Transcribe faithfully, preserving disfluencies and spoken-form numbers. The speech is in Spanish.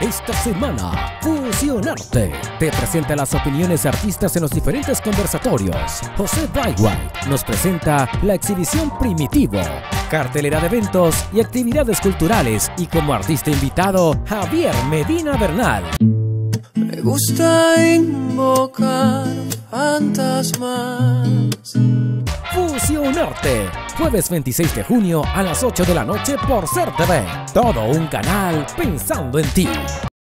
Esta semana, Fusionarte te presenta las opiniones de artistas en los diferentes conversatorios. José Brightwhite nos presenta la exhibición Primitivo, cartelera de eventos y actividades culturales, y como artista invitado, Javier Medina Bernal. Me gusta invocar fantasmas. Fusionarte, jueves veintiséis de junio a las ocho de la noche por Ser T V. Todo un canal pensando en ti.